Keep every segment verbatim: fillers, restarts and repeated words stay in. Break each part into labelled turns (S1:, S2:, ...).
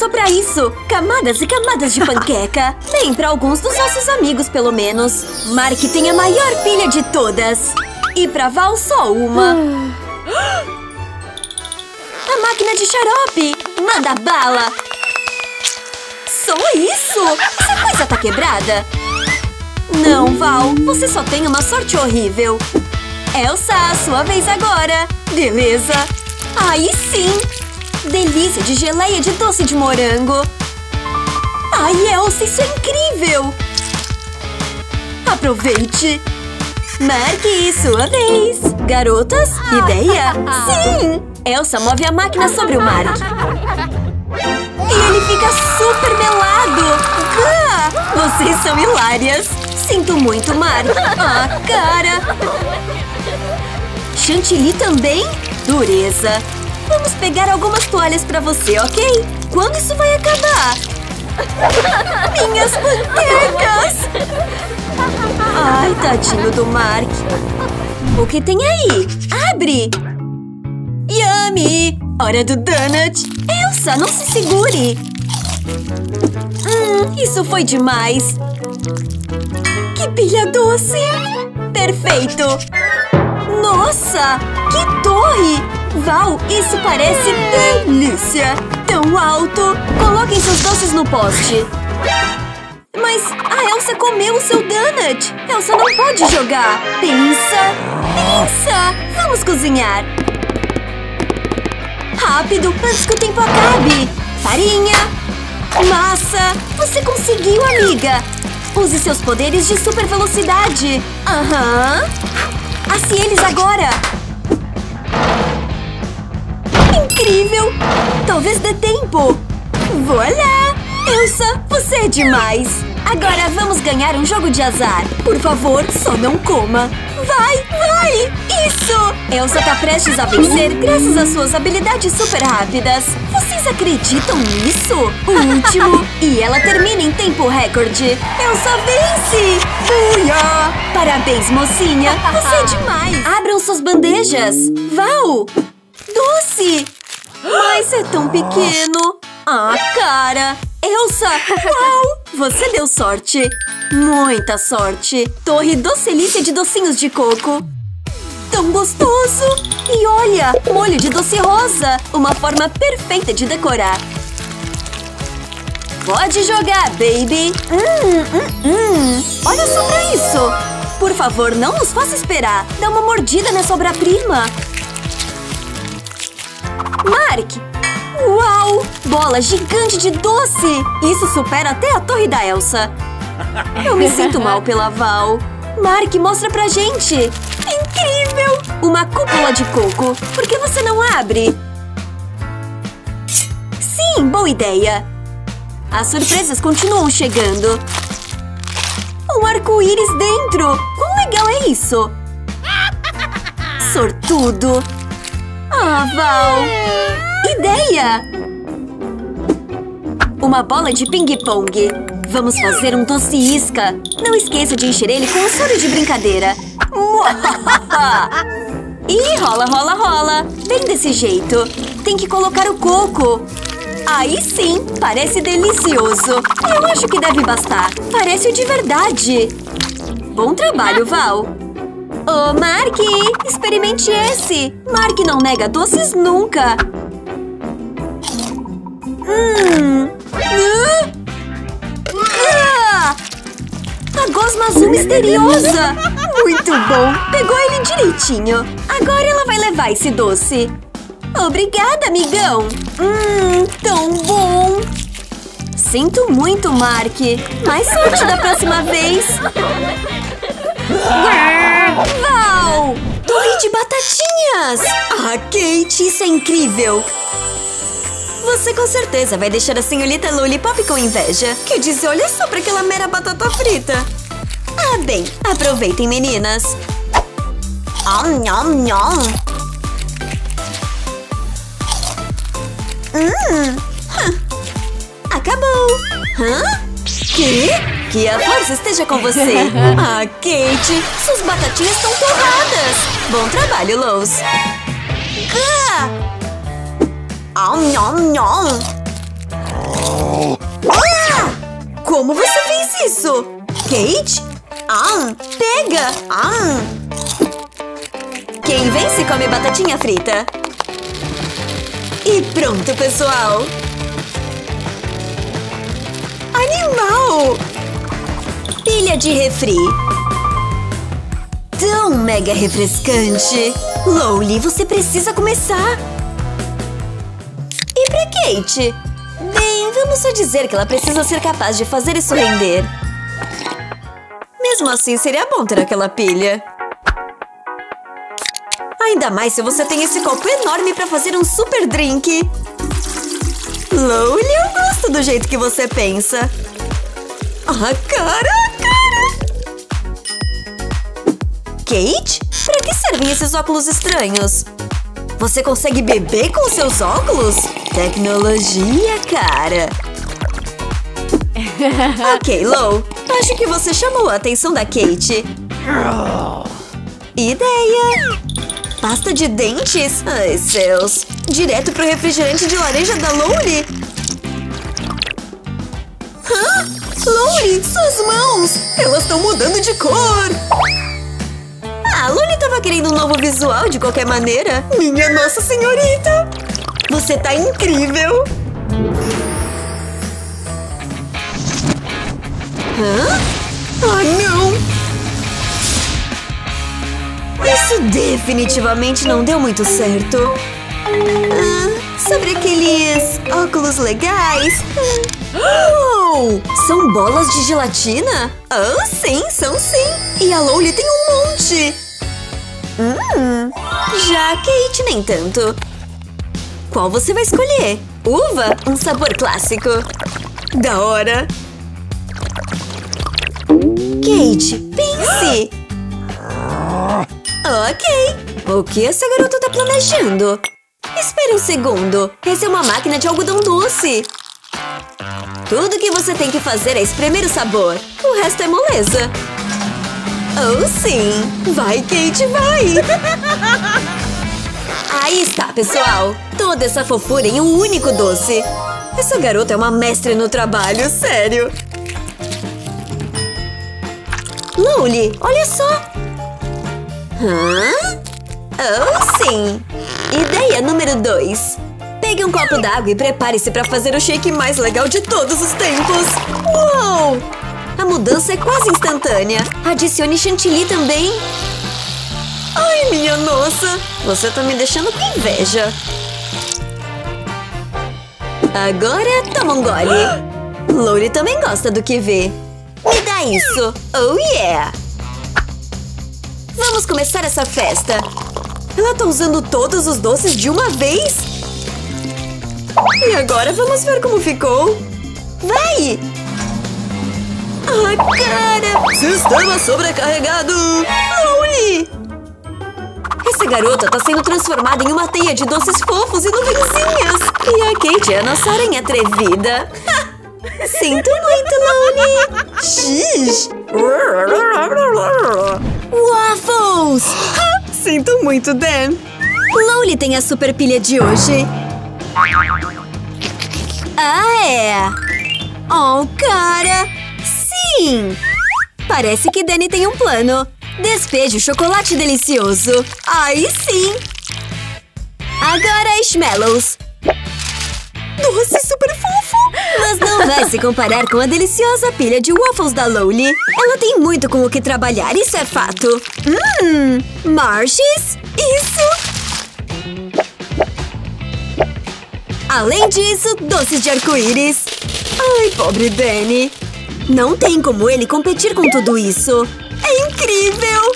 S1: Estou pra isso! Camadas e camadas de panqueca! Bem, pra alguns dos nossos amigos, pelo menos. Mark tem a maior pilha de todas. E pra Val, só uma. A máquina de xarope! Manda bala! Só isso? Essa coisa tá quebrada? Não, Val. Você só tem uma sorte horrível. Elsa, sua vez agora. Beleza. Aí sim! Delícia de geleia de doce de morango! Ai, Elsa, isso é incrível! Aproveite! Mark, sua vez! Garotas, ideia? Sim! Elsa move a máquina sobre o Mark. E ele fica super melado! Gah! Vocês são hilárias! Sinto muito, Mark! Ah, cara! Chantilly também? Dureza! Vamos pegar algumas toalhas pra você, ok? Quando isso vai acabar? Minhas panquecas! Ai, tadinho do Mark. O que tem aí? Abre! Yummy! Hora do donut! Elsa, não se segure! Hum, isso foi demais! Que pilha doce! Perfeito! Nossa! Que torre! Val, isso parece delícia! Tão alto! Coloquem seus doces no poste! Mas a Elsa comeu o seu donut! Elsa não pode jogar! Pensa! Pensa! Vamos cozinhar! Rápido, antes que o tempo acabe! Farinha! Massa! Você conseguiu, amiga! Use seus poderes de super velocidade! Aham! Asse eles agora! Incrível! Talvez dê tempo! Voilá! Elsa, você é demais! Agora vamos ganhar um jogo de azar! Por favor, só não coma! Vai, vai! Isso! Elsa tá prestes a vencer graças às suas habilidades super rápidas! Vocês acreditam nisso? O último! E ela termina em tempo recorde! Elsa vence! Uia! Parabéns, mocinha! Você é demais! Abram suas bandejas! Val! Doce! Mas é tão pequeno! Ah, cara! Elsa! Uau! Você deu sorte! Muita sorte! Torre docelícia de docinhos de coco! Tão gostoso! E olha! Molho de doce rosa! Uma forma perfeita de decorar! Pode jogar, baby! Hum, hum, hum! Olha só pra isso! Por favor, não nos faça esperar! Dá uma mordida nessa obra-prima! Mark! Uau! Bola gigante de doce! Isso supera até a torre da Elsa! Eu me sinto mal pela Val! Mark, mostra pra gente! Incrível! Uma cúpula de coco! Por que você não abre? Sim, boa ideia! As surpresas continuam chegando! Um arco-íris dentro! Quão legal é isso? Sortudo! Ah, Val! Ideia! Uma bola de ping-pong! Vamos fazer um doce isca! Não esqueça de encher ele com um soro de brincadeira! E rola, rola, rola! Bem desse jeito! Tem que colocar o coco! Aí sim! Parece delicioso! Eu acho que deve bastar! Parece o de verdade! Bom trabalho, Val! Ô, Mark! Experimente esse! Mark não nega doces nunca! Hum! Ah! Ah! A gosma azul misteriosa! Muito bom! Pegou ele direitinho! Agora ela vai levar esse doce! Obrigada, amigão! Hum, tão bom! Sinto muito, Mark! Mais sorte da próxima vez! Val! Torre de batatinhas! Ah, Kate, isso é incrível! Você com certeza vai deixar a senhorita Lollipop com inveja. Quer dizer, olha só pra aquela mera batata frita. Ah, bem, aproveitem, meninas. Om, nhom, nhom. Hum. Hum. Acabou. Hã? Quê? Que a força esteja com você. Ah, Kate, suas batatinhas estão torradas. Bom trabalho, Lowe's. Ah! Om, nhom, nhom. Como você fez isso? Kate? Ah, pega! Ah. Quem vence come batatinha frita. E pronto, pessoal! Animal! Pilha de refri. Tão mega refrescante. Lowly, você precisa começar. E pra Kate? Bem, vamos só dizer que ela precisa ser capaz de fazer isso render. Mesmo assim, seria bom ter aquela pilha. Ainda mais se você tem esse copo enorme pra fazer um super drink. Lowly, eu gosto do jeito que você pensa. Ah, cara, cara! Kate? Pra que servem esses óculos estranhos? Você consegue beber com seus óculos? Tecnologia, cara! Ok, Low. Acho que você chamou a atenção da Kate. Ideia! Pasta de dentes? Ai, céus! Direto pro refrigerante de laranja da Lowly? Hã? Lowly, suas mãos! Elas estão mudando de cor! Ah, a Lowly tava querendo um novo visual de qualquer maneira. Minha Nossa Senhorita! Você tá incrível! Hã? Ah, não! Isso definitivamente não deu muito certo. Ah, sobre aqueles óculos legais. Oh, são bolas de gelatina? Ah, sim, são sim. E a Lowly tem um monte. Hum, já a Kate nem tanto. Qual você vai escolher? Uva? Um sabor clássico. Da hora. Kate, pense. Ok. O que essa garota tá planejando? Espere um segundo. Essa é uma máquina de algodão doce. Tudo que você tem que fazer é espremer o sabor. O resto é moleza. Oh, sim. Vai, Kate, vai. Aí está, pessoal. Toda essa fofura em um único doce. Essa garota é uma mestre no trabalho, sério. Lowly, olha só. Hã? Oh, sim. Ideia número dois. Pegue um copo d'água e prepare-se para fazer o shake mais legal de todos os tempos. Uou! A mudança é quase instantânea. Adicione chantilly também. Ai, minha nossa! Você tá me deixando com inveja. Agora, toma um gole. Lowly também gosta do que vê. Me dá isso. Oh, yeah! Vamos começar essa festa. Ela tá usando todos os doces de uma vez? E agora vamos ver como ficou. Vai! Ah, cara! Sistema sobrecarregado! Lowly! Essa garota tá sendo transformada em uma teia de doces fofos e nuvenzinhas. E a Kate é a nossa aranha atrevida. Sinto muito, Lowly! Xiii! Waffles! Sinto muito, Dan. Lowly tem a super pilha de hoje. Ah, é? Oh, cara! Sim! Parece que Dani tem um plano. Despeje o chocolate delicioso. Aí sim! Agora, Marshmallows. Doce super fofo! Mas não vai se comparar com a deliciosa pilha de waffles da Lowly. Ela tem muito com o que trabalhar, isso é fato. Hum, Marshes? Isso! Além disso, doces de arco-íris. Ai, pobre Danny. Não tem como ele competir com tudo isso. É incrível!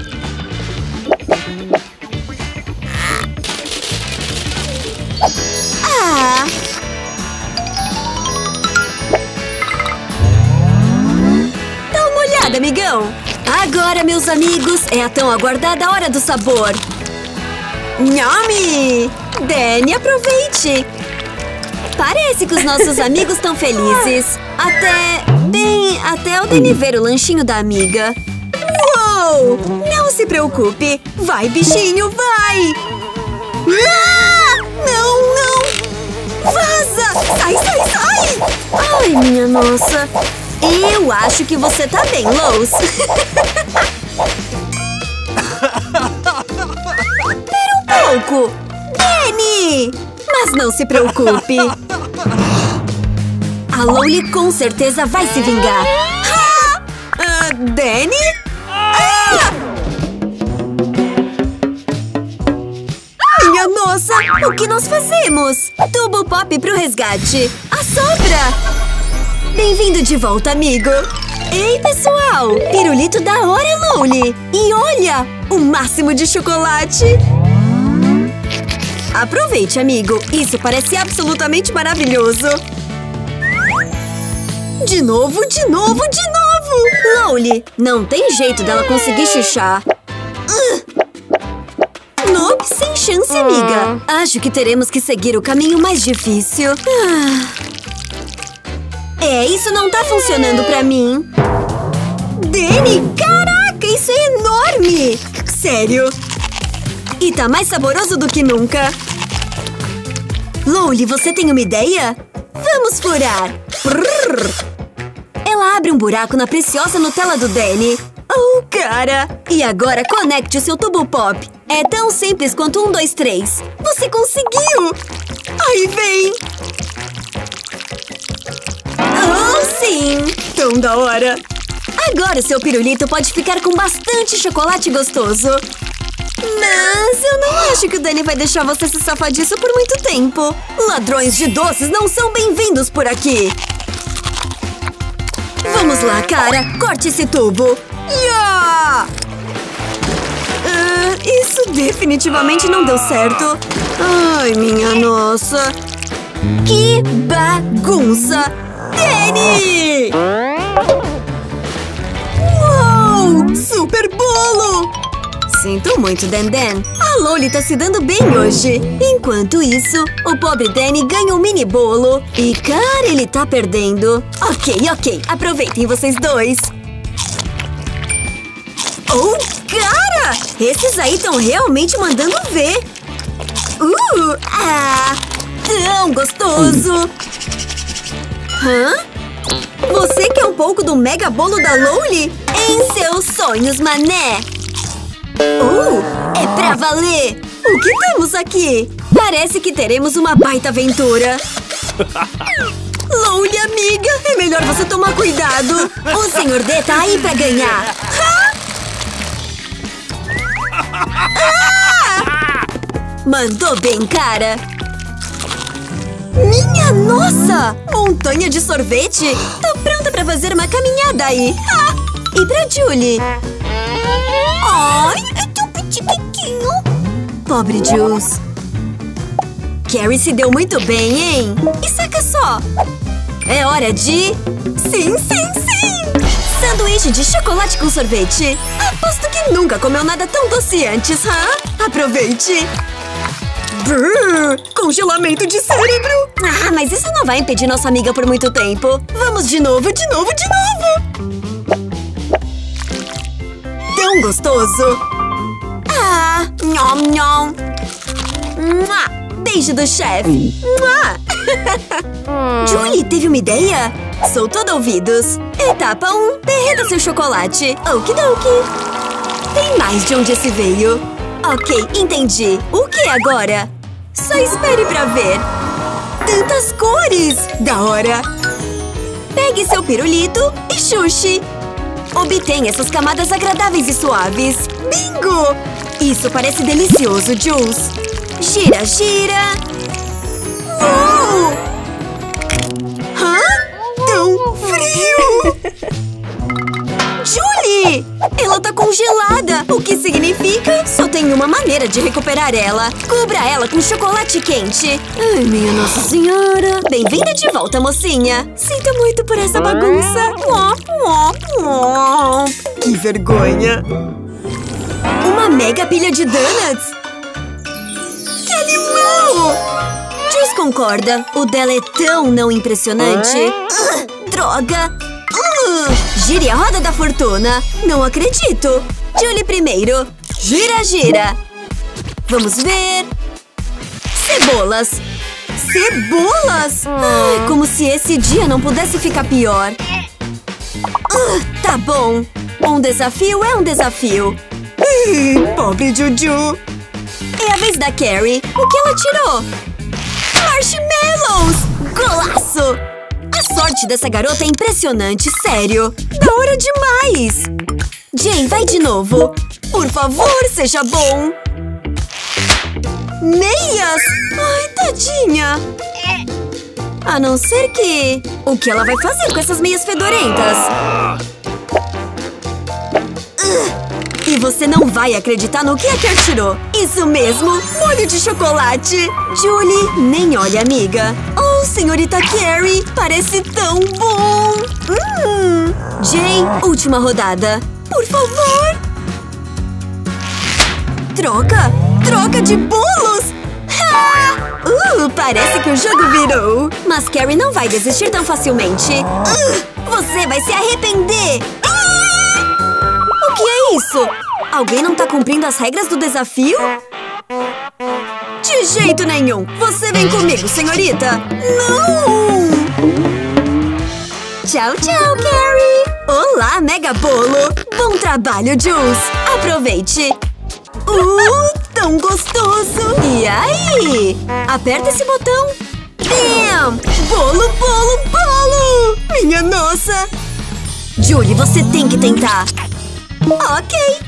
S1: Ah! Dá uma olhada, amigão! Agora, meus amigos, é a tão aguardada hora do sabor. Nhami! Danny, aproveite! Parece que os nossos amigos estão felizes. Até… bem, até o Danny ver o lanchinho da amiga. Uou! Não se preocupe! Vai, bichinho, vai! Ah! Não, não! Vaza! Sai, sai, sai! Ai, minha nossa! Eu acho que você tá bem, Lois. Espera um pouco. Danny! Mas não se preocupe. A Loli com certeza vai se vingar. Ah! Uh, Danny? Ah! Minha nossa! O que nós fazemos? Tubo Pop pro resgate! Assopra! Bem-vindo de volta, amigo! Ei, pessoal! Pirulito da hora, Loli! E olha! O máximo de chocolate! Aproveite, amigo! Isso parece absolutamente maravilhoso! De novo, de novo, de novo! Loli, não tem jeito dela conseguir chuchar. Uh. Nope, sem chance, amiga. Acho que teremos que seguir o caminho mais difícil. Ah. É, isso não tá funcionando pra mim. Danny, caraca, isso é enorme! Sério. E tá mais saboroso do que nunca. Loli, você tem uma ideia? Vamos furar. Prrr. Ela abre um buraco na preciosa Nutella do Danny. Oh, cara! E agora conecte o seu tubo pop. É tão simples quanto um, dois, três. Você conseguiu! Aí vem! Oh, sim! Tão da hora! Agora seu pirulito pode ficar com bastante chocolate gostoso. Mas eu não acho que o Danny vai deixar você se safar disso por muito tempo. Ladrões de doces não são bem-vindos por aqui. Vamos lá, cara. Corte esse tubo. Yeah! Uh, isso definitivamente não deu certo. Ai, minha nossa. Que bagunça! Danny! Uou! Super bolo! Sinto muito, Dan Dan. A Loli tá se dando bem hoje. Enquanto isso, o pobre Danny ganha um mini bolo. E, cara, ele tá perdendo. Ok, ok. Aproveitem vocês dois. Oh, cara! Esses aí estão realmente mandando ver. Uh! Ah! Tão gostoso! Hã? Você quer um pouco do mega bolo da Loli? Em seus sonhos, mané! Oh, é pra valer! O que temos aqui? Parece que teremos uma baita aventura! Loli, amiga! É melhor você tomar cuidado! O senhor D tá aí pra ganhar! Ah! Mandou bem, cara! Minha nossa! Montanha de sorvete! Tô pronta pra fazer uma caminhada aí! Ah! E pra Julie? Ai, é tão pequenininho! Pobre Jules! Carrie se deu muito bem, hein? E saca só! É hora de… Sim, sim, sim! Sanduíche de chocolate com sorvete! Aposto que nunca comeu nada tão doce antes, hã? Aproveite! Brrr, congelamento de cérebro! Ah, mas isso não vai impedir nossa amiga por muito tempo! Vamos de novo, de novo, de novo! Tão gostoso! Ah, nhom, nhom! Mua, beijo do chefe! Julie teve uma ideia? Sou todo ouvidos! Etapa um. Derreta seu chocolate! Okidoki! Tem mais de onde esse veio! Ok, entendi! O que agora? Só espere pra ver! Tantas cores! Da hora! Pegue seu pirulito e xuxe! Obtenha essas camadas agradáveis e suaves! Bingo! Isso parece delicioso, Jules! Gira, gira! Uou! Hã? Tão frio! Julie! Ela tá congelada! O que significa? Só tem uma maneira de recuperar ela. Cubra ela com chocolate quente. Ai, minha Nossa Senhora! Bem-vinda de volta, mocinha! Sinto muito por essa bagunça! Que vergonha! Uma mega pilha de donuts! Que animal! Jules concorda. O dela é tão não impressionante. Uh, droga! Uh, gire a roda da fortuna. Não acredito. Julie primeiro. Gira, gira. Vamos ver. Cebolas. Cebolas? Ai, como se esse dia não pudesse ficar pior. Uh, tá bom. Um desafio é um desafio. Uh, pobre Juju. É a vez da Carrie. O que ela tirou? Marshmallows! Golaço! A sorte dessa garota é impressionante, sério. Da hora demais! Jay, vai de novo. Por favor, seja bom. Meias! Ai, tadinha. A não ser que… O que ela vai fazer com essas meias fedorentas? Uh, e você não vai acreditar no que a Carrie tirou. Isso mesmo, molho de chocolate. Julie, nem olha, amiga. Oh, senhorita Carrie, parece tão bom. Hum. Jay, última rodada. Por favor. Troca? Troca de bolos? Ha! Uh, parece que o jogo virou. Mas Carrie não vai desistir tão facilmente. Uh, você vai se arrepender. Uh! O que é isso? Alguém não tá cumprindo as regras do desafio? De jeito nenhum! Você vem comigo, senhorita! Não! Tchau, tchau, Carrie! Olá, Mega Bolo! Bom trabalho, Jules! Aproveite! Uh, tão gostoso! E aí? Aperta esse botão! Bam! Bolo, bolo, bolo! Minha nossa! Julie, você tem que tentar! Ok!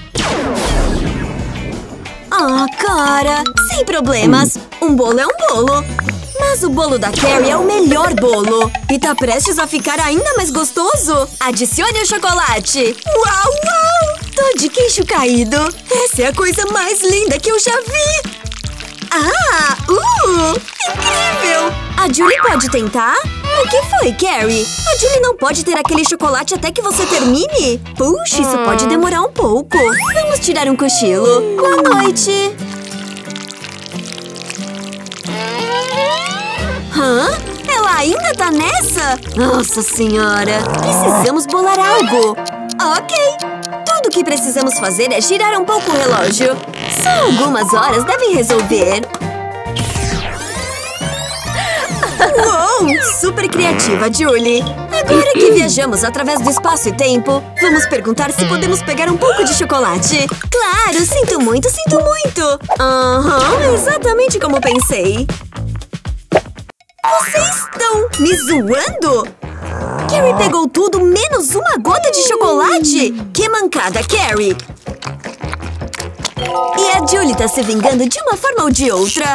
S1: Ah, cara! Sem problemas! Um bolo é um bolo! Mas o bolo da Carrie é o melhor bolo! E tá prestes a ficar ainda mais gostoso! Adicione o chocolate! Uau, uau! Tô de queixo caído! Essa é a coisa mais linda que eu já vi! Ah! Uh! Incrível! A Julie pode tentar? O que foi, Carrie? A Julie não pode ter aquele chocolate até que você termine? Puxa, isso pode demorar um pouco. Vamos tirar um cochilo. Boa noite. Hã? Ela ainda tá nessa? Nossa senhora. Precisamos bolar algo. Ok. Tudo o que precisamos fazer é girar um pouco o relógio. Só algumas horas devem resolver. Uou! Super criativa, Julie! Agora que viajamos através do espaço e tempo, vamos perguntar se podemos pegar um pouco de chocolate. Claro! Sinto muito, sinto muito! Aham, uhum, exatamente como pensei. Vocês estão me zoando? Carrie pegou tudo menos uma gota de chocolate? Que mancada, Carrie! E a Julie tá se vingando de uma forma ou de outra.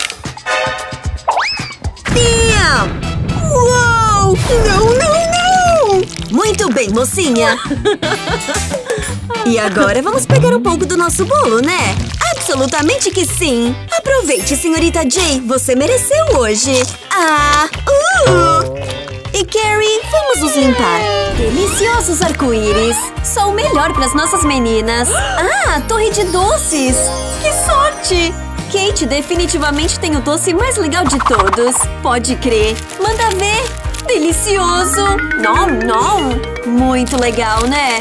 S1: Uou! Não, não, não! Muito bem, mocinha! E agora vamos pegar um pouco do nosso bolo, né? Absolutamente que sim! Aproveite, senhorita Jay! Você mereceu hoje! Ah! Uh! E Carrie, vamos nos limpar! Deliciosos arco-íris! Só o melhor para as nossas meninas! Ah, torre de doces! Que sorte! Kate definitivamente tem o doce mais legal de todos. Pode crer. Manda ver. Delicioso. Nom, nom. Muito legal, né?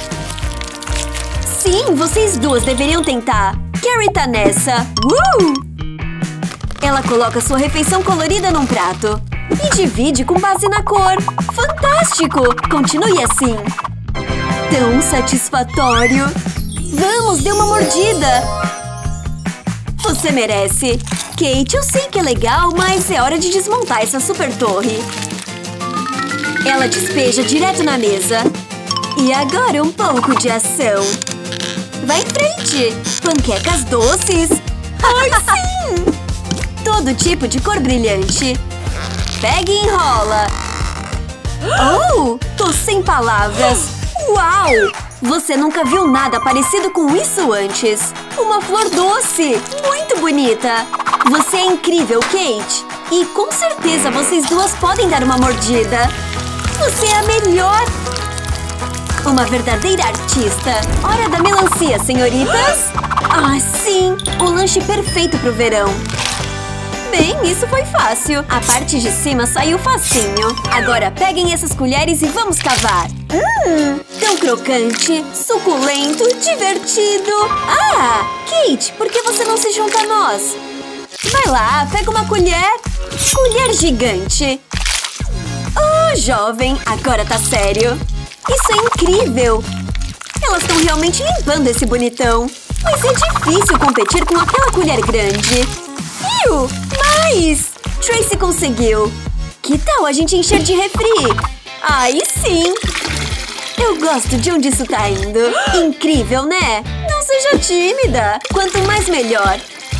S1: Sim, vocês duas deveriam tentar. Carrie tá nessa. Uh! Ela coloca sua refeição colorida num prato. E divide com base na cor. Fantástico! Continue assim. Tão satisfatório. Vamos, dê uma mordida. Você merece. Kate, eu sei que é legal, mas é hora de desmontar essa super torre. Ela despeja direto na mesa. E agora um pouco de ação. Vai em frente. Panquecas doces. Ai, sim! Todo tipo de cor brilhante. Pega e enrola. Oh, tô sem palavras. Uau! Você nunca viu nada parecido com isso antes. Uma flor doce! Muito bonita! Você é incrível, Kate! E com certeza vocês duas podem dar uma mordida. Você é a melhor! Uma verdadeira artista! Hora da melancia, senhoritas! Ah, sim! O lanche perfeito pro verão! Bem, isso foi fácil. A parte de cima saiu facinho. Agora peguem essas colheres e vamos cavar. Hum, tão crocante, suculento, divertido. Ah, Kate, por que você não se junta a nós? Vai lá, pega uma colher. Colher gigante. Oh, jovem, agora tá sério. Isso é incrível! Elas estão realmente limpando esse bonitão. Mas é difícil competir com aquela colher grande. Iu! Mais! Tracy conseguiu! Que tal a gente encher de refri? Aí sim! Eu gosto de onde isso tá indo. Incrível, né? Não seja tímida. Quanto mais, melhor.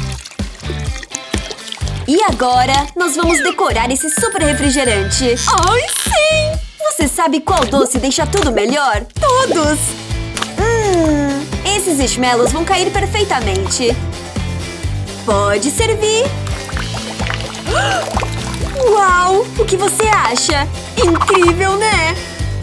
S1: E agora, nós vamos decorar esse super refrigerante. Ai, sim! Você sabe qual doce deixa tudo melhor? Todos! Hum, esses marshmallows vão cair perfeitamente. Pode servir. Uau! O que você acha? Incrível, né?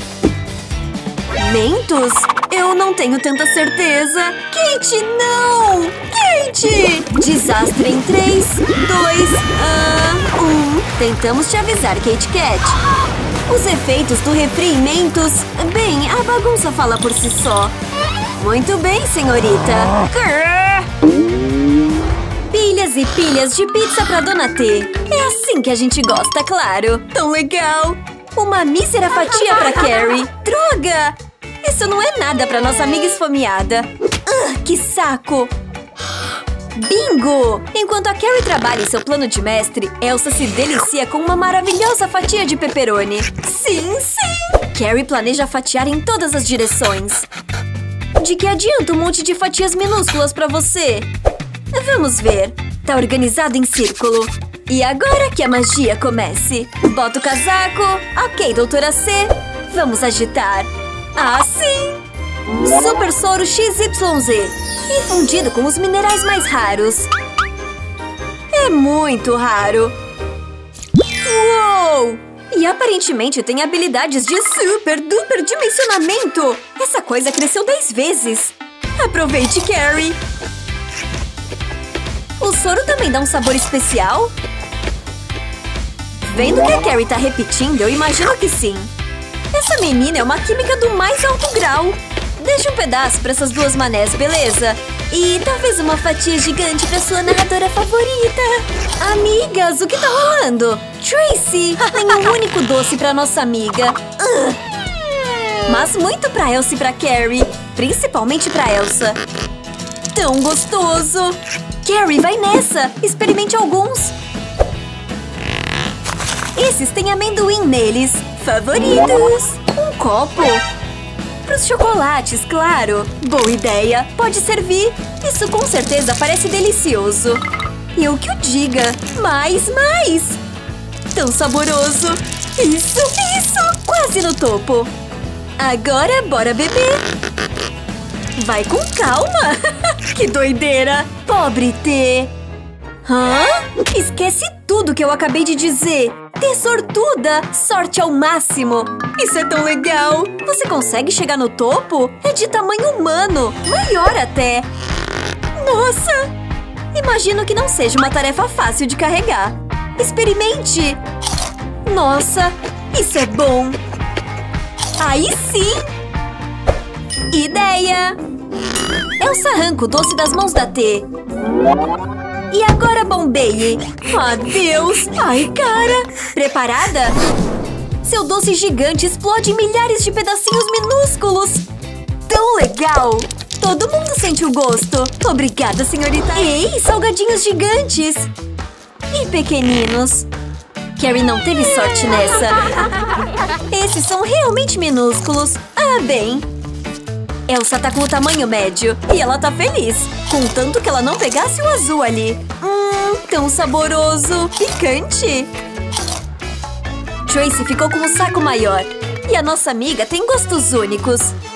S1: Mentos? Eu não tenho tanta certeza. Kate, não! Kate! Desastre em três, dois, um. Tentamos te avisar, Kate Kat. Os efeitos do refri em Mentos… Bem, a bagunça fala por si só. Muito bem, senhorita. Pilhas e pilhas de pizza pra Dona T. É assim que a gente gosta, claro. Tão legal. Uma mísera fatia pra Carrie. Droga! Isso não é nada pra nossa amiga esfomeada. Uh, que saco! Bingo! Enquanto a Carrie trabalha em seu plano de mestre, Elsa se delicia com uma maravilhosa fatia de pepperoni. Sim, sim! Carrie planeja fatiar em todas as direções. De que adianta um monte de fatias minúsculas pra você? Vamos ver. Tá organizado em círculo. E agora que a magia comece. Bota o casaco. Ok, doutora C. Vamos agitar. Ah, sim! Super soro X Y Z. Infundido com os minerais mais raros. É muito raro. Uou! E aparentemente tem habilidades de super duper dimensionamento. Essa coisa cresceu dez vezes. Aproveite, Carrie. O soro também dá um sabor especial? Vendo que a Carrie tá repetindo, eu imagino que sim. Essa menina é uma química do mais alto grau. Deixa um pedaço pra essas duas manés, beleza? E talvez uma fatia gigante pra sua narradora favorita. Amigas, o que tá rolando? Tracy, nenhum único doce pra nossa amiga. Uh. Mas muito pra Elsa e pra Carrie. Principalmente pra Elsa. Tão gostoso! Carrie, vai nessa! Experimente alguns! Esses têm amendoim neles. Favoritos! Um copo! Pros chocolates, claro! Boa ideia! Pode servir! Isso com certeza parece delicioso! Eu que o diga! Mais, mais! Tão saboroso! Isso, isso! Quase no topo! Agora, bora beber! Vai com calma! Que doideira! Pobre T! Hã? Esquece tudo que eu acabei de dizer! T sortuda! Sorte ao máximo! Isso é tão legal! Você consegue chegar no topo? É de tamanho humano! Maior até! Nossa! Imagino que não seja uma tarefa fácil de carregar! Experimente! Nossa! Isso é bom! Aí sim! Ideia! Elsa arranca o doce das mãos da T. E agora bombeie! Adeus! Ai, cara! Preparada? Seu doce gigante explode em milhares de pedacinhos minúsculos! Tão legal! Todo mundo sente o gosto! Obrigada, senhorita! Ei, salgadinhos gigantes! E pequeninos! Carrie não teve sorte nessa! Esses são realmente minúsculos! Ah, bem! Elsa tá com o tamanho médio e ela tá feliz, contanto que ela não pegasse o azul ali. Hum, tão saboroso! Picante! Tracy ficou com um saco maior e a nossa amiga tem gostos únicos.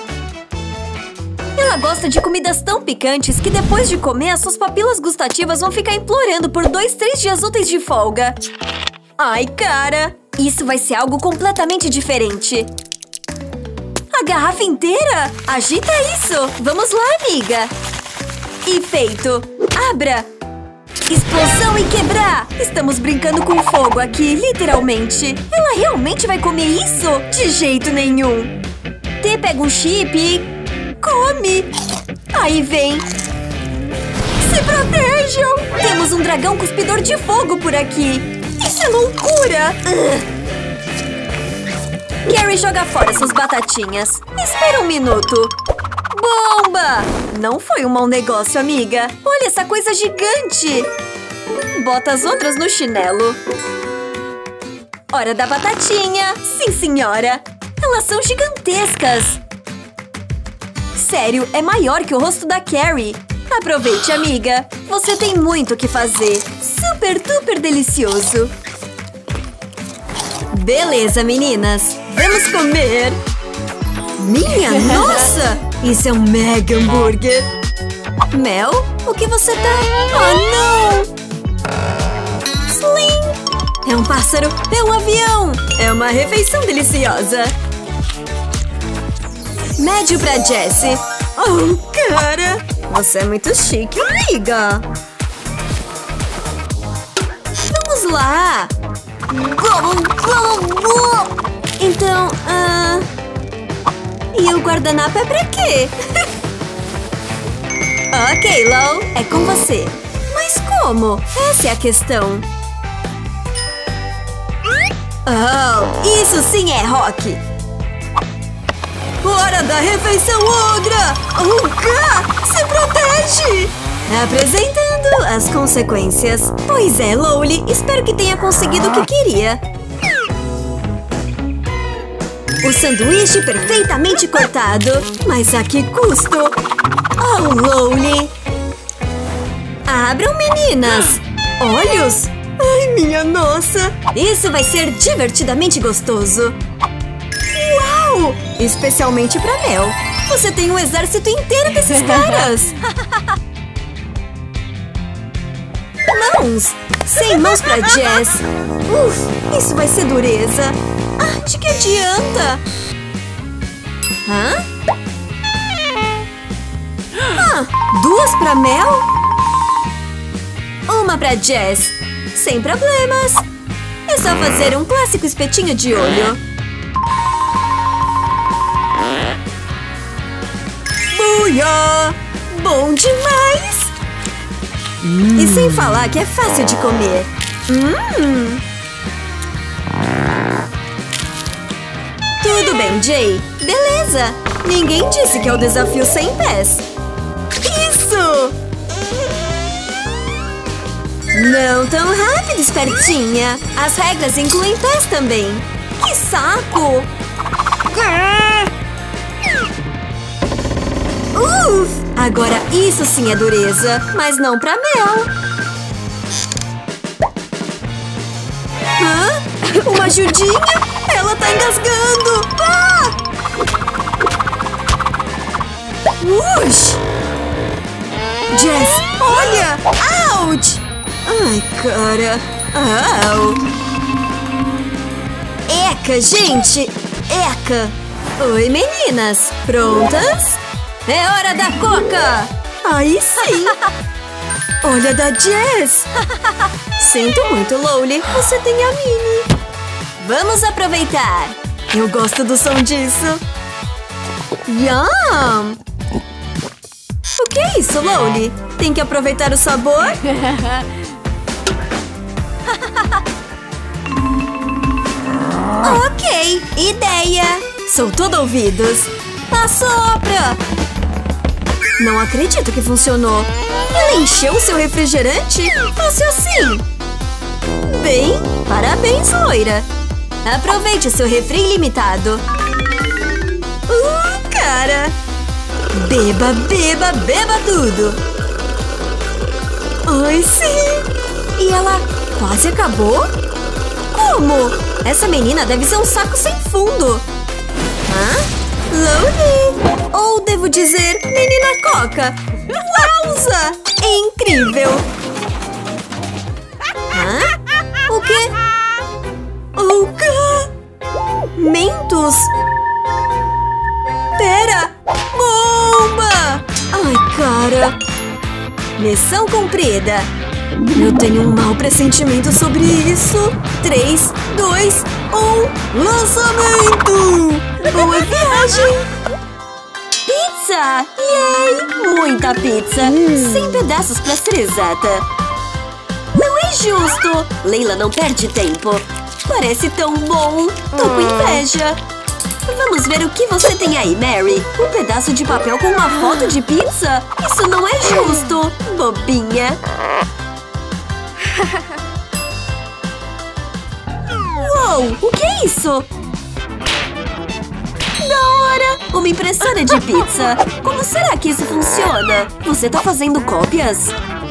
S1: Ela gosta de comidas tão picantes que depois de comer as suas papilas gustativas vão ficar implorando por dois, três dias úteis de folga. Ai, cara! Isso vai ser algo completamente diferente. A garrafa inteira? Agita isso! Vamos lá, amiga! E feito! Abra! Explosão e quebrar! Estamos brincando com fogo aqui, literalmente! Ela realmente vai comer isso? De jeito nenhum! T pega um chip e… come! Aí vem! Se protejam! Temos um dragão cuspidor de fogo por aqui! Isso é loucura! Uh. Carrie joga fora suas batatinhas. Espera um minuto. Bomba! Não foi um mau negócio, amiga. Olha essa coisa gigante. Bota as outras no chinelo. Hora da batatinha. Sim, senhora. Elas são gigantescas. Sério, é maior que o rosto da Carrie. Aproveite, amiga. Você tem muito o que fazer. Super, duper delicioso. Beleza, meninas. Vamos comer. Minha nossa! Isso é um mega hambúrguer. Mel, o que você tá... Oh, não! Slim! É um pássaro, é um avião. É uma refeição deliciosa. Médio pra Jessie. Oh, cara! Você é muito chique, amiga. Vamos lá. Então, ah... e o guardanapo é pra quê? Ok, Lo, é com você. Mas como? Essa é a questão. Oh, isso sim é rock. Hora da refeição, Ogra! Oga! Se protege! Apresentando as consequências. Pois é, Lowly, espero que tenha conseguido o que queria. O sanduíche perfeitamente cortado. Mas a que custo? Oh, Lowly! Abram, meninas! Olhos! Ai, minha nossa! Isso vai ser divertidamente gostoso! Uau! Especialmente pra Mel. Você tem um exército inteiro desses caras! Mãos! Sem mãos pra Jess! Uf, isso vai ser dureza! Ah, de que adianta? Hã? Ah, duas pra Mel? Uma pra Jess. Sem problemas. É só fazer um clássico espetinho de olho. Buia! Bom demais! Hum. E sem falar que é fácil de comer. Hum. Tudo bem, Jay. Beleza. Ninguém disse que é o desafio sem pés. Isso! Não tão rápido, espertinha. As regras incluem pés também. Que saco! Uf! Agora isso sim é dureza. Mas não pra Mel. Hã? Uma ajudinha? Ela tá engasgando! Ah! Ush! Jess, olha! Ouch! Ai, cara! Au! Eca, gente! Eca! Oi, meninas! Prontas? É hora da coca! Aí sim! Olha da Jess! Sinto muito, Lowly. Você tem a Minnie. Vamos aproveitar! Eu gosto do som disso! Yum! O que é isso, Lowly? Tem que aproveitar o sabor? Ok, ideia! Sou todo ouvidos! Assopra! Não acredito que funcionou! Ela encheu o seu refrigerante? Fácil assim! Bem, parabéns, loira! Aproveite o seu refri ilimitado! Uh, cara! Beba, beba, beba tudo! Ai, sim! E ela quase acabou? Como? Essa menina deve ser um saco sem fundo! Hã? Lowly! Ou devo dizer, menina Coca! Wowza! É incrível! Hã? O quê? Oca! Mentos! Pera! Bomba! Ai, cara! Missão cumprida! Eu tenho um mau pressentimento sobre isso! três, dois, um, lançamento! Boa viagem! Pizza! Yay! Muita pizza! Hum. Sem pedaços pra ser exata! Não é justo! Leila não perde tempo! Parece tão bom! Tô com inveja! Vamos ver o que você tem aí, Mary. Um pedaço de papel com uma foto de pizza? Isso não é justo! Bobinha! Uou! O que é isso? Da hora! Uma impressora de pizza! Como será que isso funciona? Você tá fazendo cópias?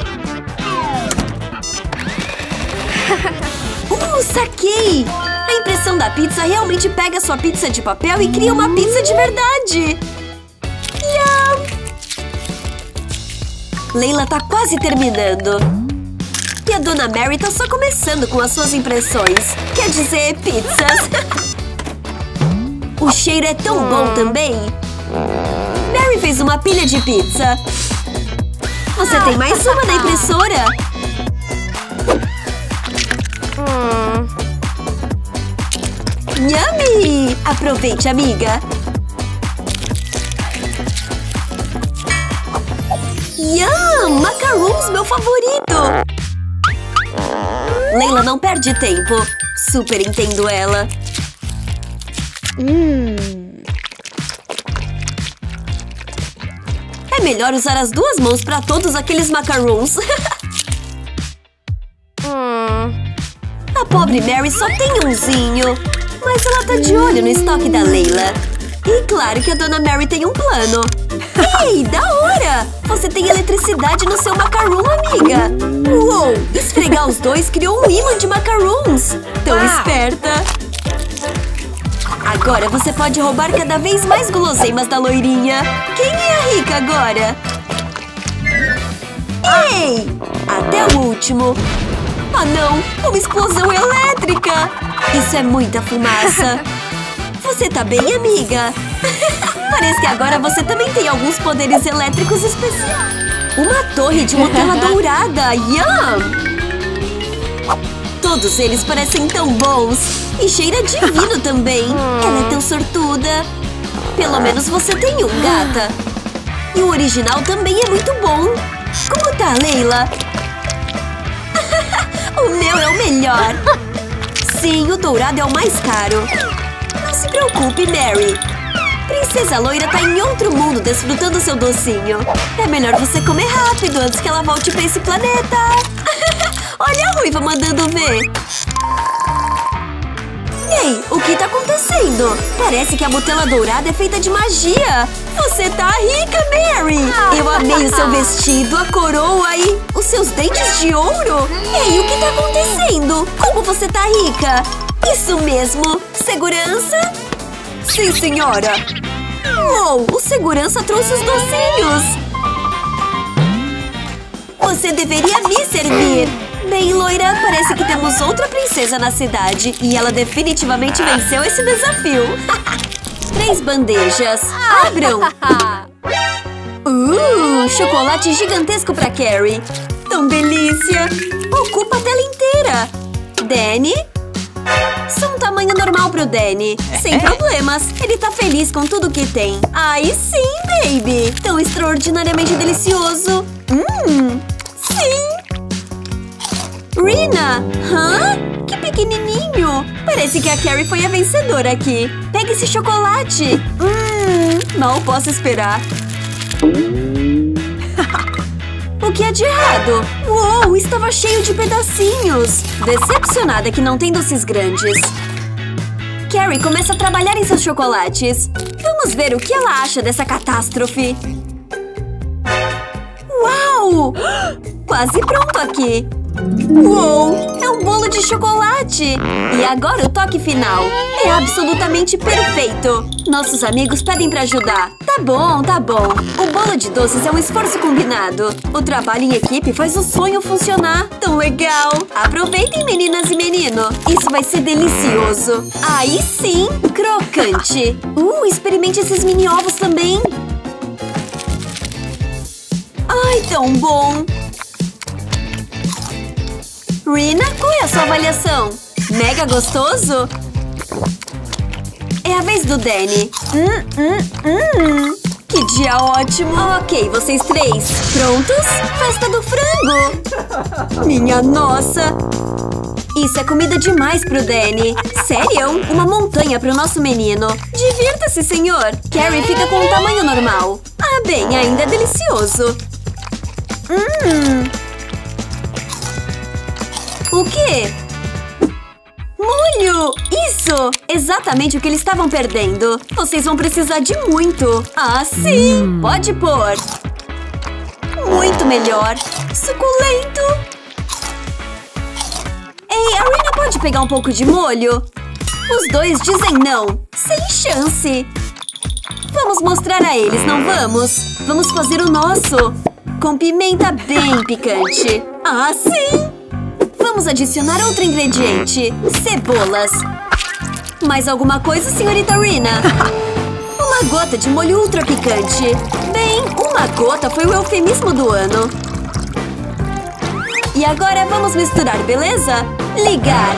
S1: Uh, saquei! A impressão da pizza realmente pega sua pizza de papel e cria uma pizza de verdade! Yum! Leila tá quase terminando. E a Dona Mary tá só começando com as suas impressões. Quer dizer, pizzas. O cheiro é tão bom também. Mary fez uma pilha de pizza. Você tem mais uma na impressora? Yummy! Aproveite, amiga. Yum! Macarons, meu favorito! Leila não perde tempo. Super entendo ela. Hum. É melhor usar as duas mãos para todos aqueles macarons. hum. A pobre Mary só tem umzinho. Mas ela tá de olho no estoque da Leila. E claro que a Dona Mary tem um plano. Ei, da hora! Você tem eletricidade no seu macaron, amiga! Uou! Esfregar os dois criou um imã de macarons! Tão ah. esperta! Agora você pode roubar cada vez mais guloseimas da loirinha! Quem é a rica agora? Ei! Até o último! Ah não! Uma explosão elétrica! Isso é muita fumaça! Você tá bem, amiga? Parece que agora você também tem alguns poderes elétricos especiais. Uma torre de Nutella dourada! Yum! Todos eles parecem tão bons. E cheira divino também. Ela é tão sortuda. Pelo menos você tem um, gata. E o original também é muito bom. Como tá, Leila? O meu é o melhor. Sim, o dourado é o mais caro. Não se preocupe, Mary. Princesa Loira tá em outro mundo desfrutando seu docinho. É melhor você comer rápido antes que ela volte pra esse planeta. Olha a Ruiva mandando ver. Ei, o que tá acontecendo? Parece que a Nutella dourada é feita de magia. Você tá rica, Mary. Eu amei o seu vestido, a coroa e os seus dentes de ouro. Ei, o que tá acontecendo? Como você tá rica? Isso mesmo. Segurança? Sim, senhora. Uou, o segurança trouxe os docinhos. Você deveria me servir. Bem, loira, parece que temos outra princesa na cidade. E ela definitivamente venceu esse desafio. Três bandejas. Abram! Uh, chocolate gigantesco pra Carrie. Tão delícia. Ocupa a tela inteira. Danny? Só um tamanho normal pro Danny. Sem problemas. Ele tá feliz com tudo que tem. Ai, sim, baby. Tão extraordinariamente delicioso. Hum, sim. Rina! Hã? Que pequenininho! Parece que a Carrie foi a vencedora aqui. Pega esse chocolate. Hum, mal posso esperar. O que é de errado? Uou, estava cheio de pedacinhos. Decepcionada que não tem doces grandes. Carrie começa a trabalhar em seus chocolates. Vamos ver o que ela acha dessa catástrofe. Uau! Quase pronto aqui. Uou! É um bolo de chocolate! E agora o toque final. É absolutamente perfeito! Nossos amigos pedem pra ajudar. Tá bom, tá bom. O bolo de doces é um esforço combinado. O trabalho em equipe faz o sonho funcionar. Tão legal! Aproveitem, meninas e menino. Isso vai ser delicioso. Aí sim! Crocante! Uh, experimente esses mini ovos também. Ai, tão bom! Rina, qual é a sua avaliação? Mega gostoso? É a vez do Danny. Hum, hum, hum. Que dia ótimo! Ok, vocês três. Prontos? Festa do frango! Minha nossa! Isso é comida demais pro Danny. Sério? Uma montanha pro nosso menino. Divirta-se, senhor. Carrie fica com um tamanho normal. Ah, bem, ainda é delicioso. Hum. O quê? Molho! Isso! Exatamente o que eles estavam perdendo. Vocês vão precisar de muito. Ah, sim! Hum. Pode pôr. Muito melhor. Suculento. Ei, a Rina pode pegar um pouco de molho? Os dois dizem não. Sem chance. Vamos mostrar a eles, não vamos? Vamos fazer o nosso. Com pimenta bem picante. Ah, sim! Vamos adicionar outro ingrediente. Cebolas. Mais alguma coisa, senhorita Rina? Uma gota de molho ultra picante. Bem, uma gota foi o eufemismo do ano. E agora vamos misturar, beleza? Ligar.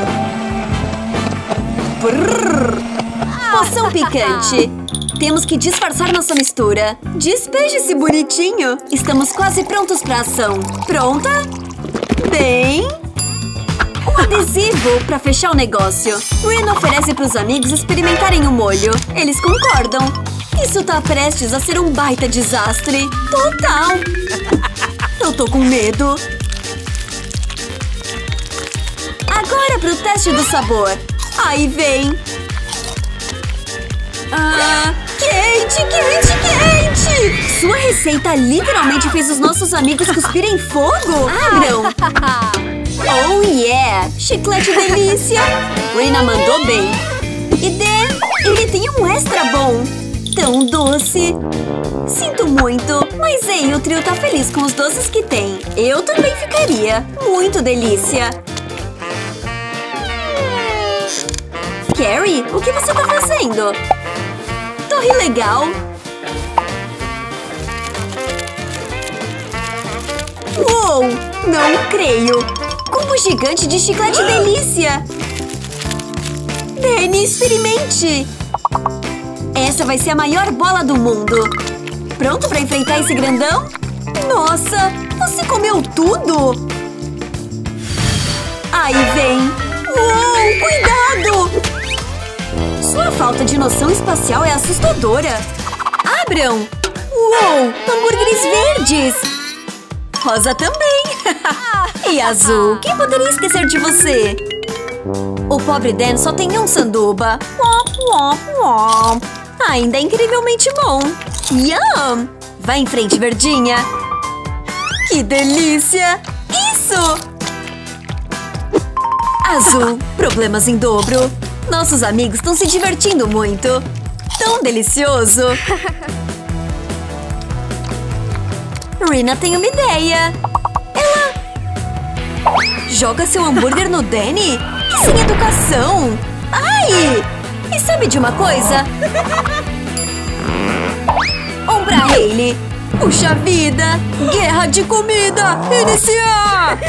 S1: Brrr. Poção picante. Temos que disfarçar nossa mistura. Despeje-se, bonitinho. Estamos quase prontos para a ação. Pronta? Bem... Um adesivo para fechar o negócio. Rina oferece para os amigos experimentarem o molho. Eles concordam. Isso tá prestes a ser um baita desastre. Total. Eu tô com medo. Agora pro teste do sabor. Aí vem. Ah, quente, quente, quente! Sua receita literalmente fez os nossos amigos cuspirem fogo? Abram! Oh, yeah! Chiclete delícia! Rina mandou bem. E Dan, ele tem um extra bom. Tão doce. Sinto muito, mas ei, o trio tá feliz com os doces que tem. Eu também ficaria. Muito delícia. Carrie, o que você tá fazendo? Torre legal. Uou! Não creio! Cubo gigante de chiclete delícia! Danny, experimente! Essa vai ser a maior bola do mundo! Pronto pra enfrentar esse grandão? Nossa! Você comeu tudo? Aí vem! Uou! Cuidado! Sua falta de noção espacial é assustadora! Abram! Uou! Hambúrgueres verdes! Rosa também! E azul! Quem poderia esquecer de você? O pobre Dan só tem um sanduba. Womp, womp, womp. Ainda é incrivelmente bom! Yum! Vai em frente, verdinha! Que delícia! Isso! Azul! Problemas em dobro! Nossos amigos estão se divertindo muito! Tão delicioso! Rina tem uma ideia! Ela joga seu hambúrguer no Danny? Que sem educação! Ai! E sabe de uma coisa? Um pra Hailey! Puxa vida! Guerra de comida! Iniciar!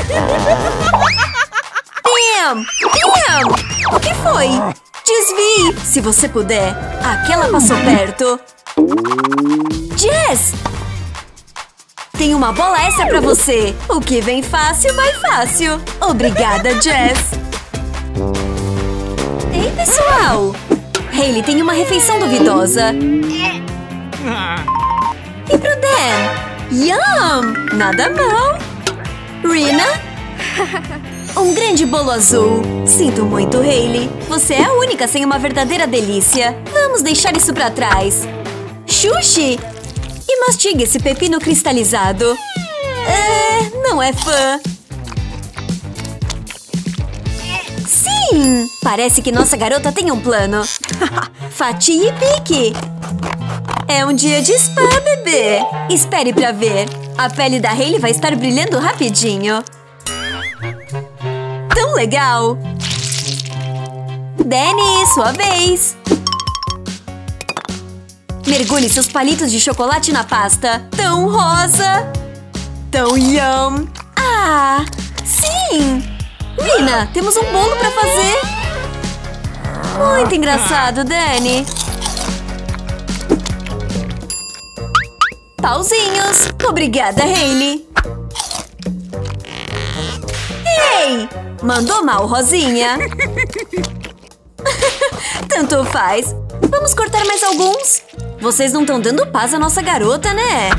S1: Damn! Damn! O que foi? Desvie! Se você puder! Aquela passou perto! Jess! Tem uma bola extra pra você! O que vem fácil, vai fácil! Obrigada, Jess! Ei, pessoal! Hailey tem uma refeição duvidosa! E pro Dan? Yum! Nada mal! Rina? Um grande bolo azul! Sinto muito, Hailey! Você é a única sem uma verdadeira delícia! Vamos deixar isso pra trás! Xuxi! E mastigue esse pepino cristalizado! É, não é fã! Sim! Parece que nossa garota tem um plano! Fatia e pique! É um dia de spa, bebê! Espere pra ver! A pele da Hailey vai estar brilhando rapidinho! Tão legal! Danny, sua vez! Mergulhe seus palitos de chocolate na pasta! Tão rosa! Tão yum! Ah! Sim! Rina, temos um bolo pra fazer! Muito engraçado, Danny! Pauzinhos! Obrigada, Hailey! Ei! Mandou mal, Rosinha. Tanto faz. Vamos cortar mais alguns? Vocês não estão dando paz à nossa garota, né?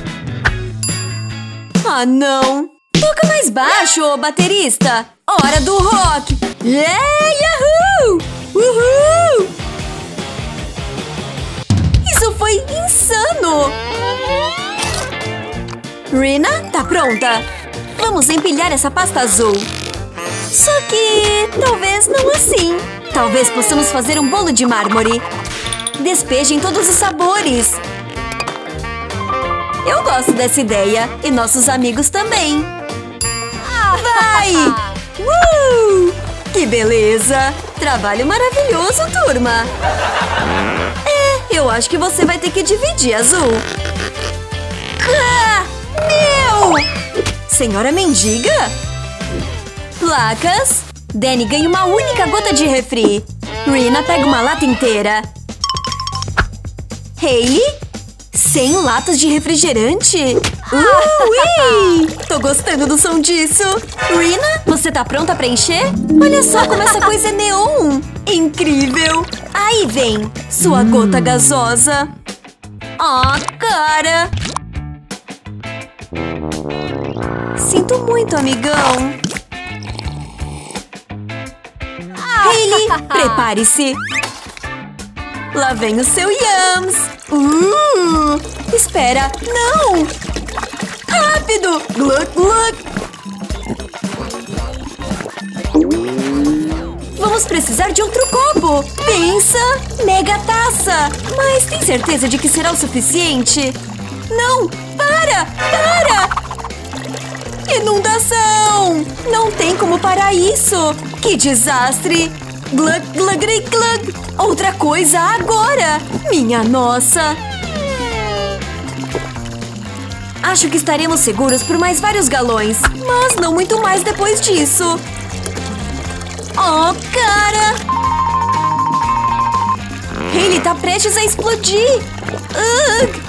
S1: Ah, não. Toca mais baixo, ô baterista. Hora do rock. Yeah, yahoo! Uhul! Isso foi insano! Rina, tá pronta? Vamos empilhar essa pasta azul. Só que talvez não assim. Talvez possamos fazer um bolo de mármore. Despejem todos os sabores. Eu gosto dessa ideia. E nossos amigos também. Vai! Uh! Que beleza! Trabalho maravilhoso, turma! É, eu acho que você vai ter que dividir, Azul. Ah, meu! Senhora mendiga? Placas. Danny ganha uma única gota de refri. Rina pega uma lata inteira. Hailey? cem latas de refrigerante? Ui! Tô gostando do som disso. Rina, você tá pronta pra encher? Olha só como essa coisa é neon. Incrível. Aí vem sua gota gasosa. Ah, cara. Sinto muito, amigão. Hailey, prepare-se. Lá vem o seu Yums. Uh, espera, não. Rápido. Gluck, gluck. Vamos precisar de outro copo. Pensa. Mega taça. Mas tem certeza de que será o suficiente? Não, para, para. Inundação. Não tem como parar isso. Que desastre. Glug, glug, glug. Outra coisa agora! Minha nossa! Acho que estaremos seguros por mais vários galões, mas não muito mais depois disso. Oh, cara! Ele tá prestes a explodir! Ugh.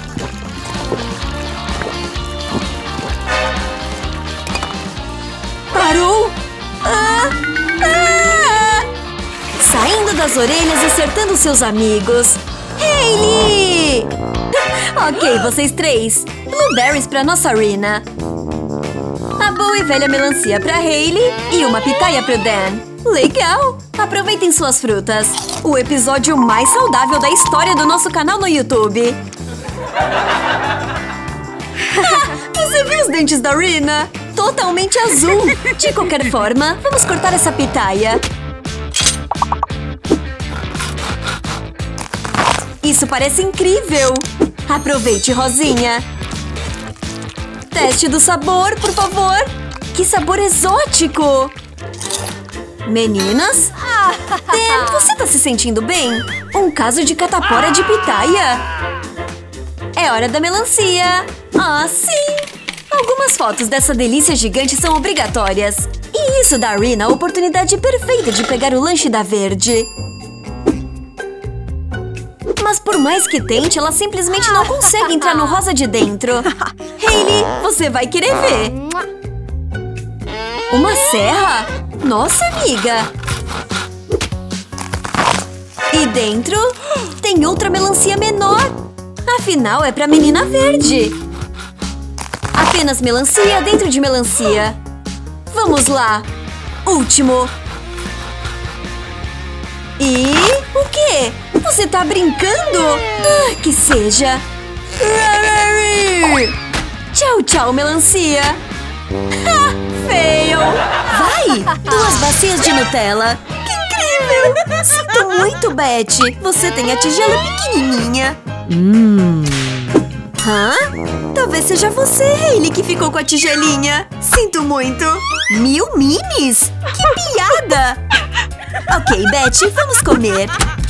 S1: Parou! Ah! Ah! Saindo das orelhas e acertando seus amigos. Hailey! Ok, vocês três. Blueberries pra nossa Rina. A boa e velha melancia pra Hailey e uma pitaia pro Dan. Legal! Aproveitem suas frutas. O episódio mais saudável da história do nosso canal no YouTube. Você viu os dentes da Rina? Totalmente azul. De qualquer forma, vamos cortar essa pitaia. Isso parece incrível! Aproveite, Rosinha! Teste do sabor, por favor! Que sabor exótico! Meninas? Dan, você tá se sentindo bem? Um caso de catapora de pitaia! É hora da melancia! Ah, sim! Algumas fotos dessa delícia gigante são obrigatórias. E isso dá a Rina a oportunidade perfeita de pegar o lanche da Verde. Mas por mais que tente, ela simplesmente não consegue entrar no rosa de dentro. Hailey, você vai querer ver. Uma serra? Nossa, amiga! E dentro tem outra melancia menor. Afinal, é pra menina verde. Apenas melancia dentro de melancia. Vamos lá. Último. E... o quê? Você tá brincando? Ah, que seja. Tchau, tchau, melancia. Ha, fail. Vai, duas bacias de Nutella. Que incrível. Sinto muito, Betty. Você tem a tigela pequenininha. Hum. Hã? Talvez seja você, Hailey, que ficou com a tigelinha. Sinto muito. Mil minis? Que piada. Ok, Betty, vamos comer.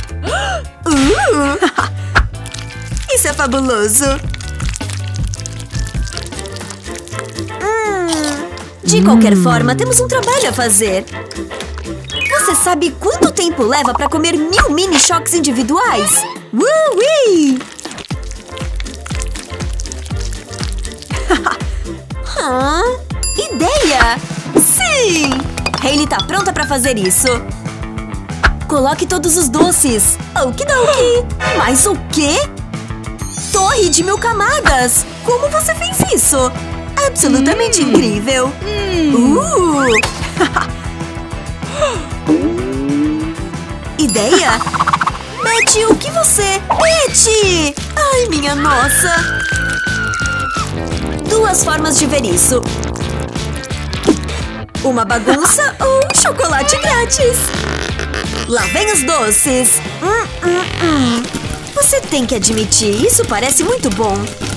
S1: Uh, isso é fabuloso. Hum, de qualquer hum. forma, temos um trabalho a fazer. Você sabe quanto tempo leva para comer mil mini choques individuais? Uh-ui! Hã? Ideia! Sim! Hailey tá pronta pra fazer isso. Coloque todos os doces. Okidoki. Mas o quê? Torre de mil camadas. Como você fez isso? Absolutamente hum. incrível. Hum. Uh. Ideia? Betty, o que você... Betty! Ai, minha nossa. Duas formas de ver isso. Uma bagunça ou um chocolate grátis. Lá vem os doces. Hum, hum, hum. Você tem que admitir, isso parece muito bom.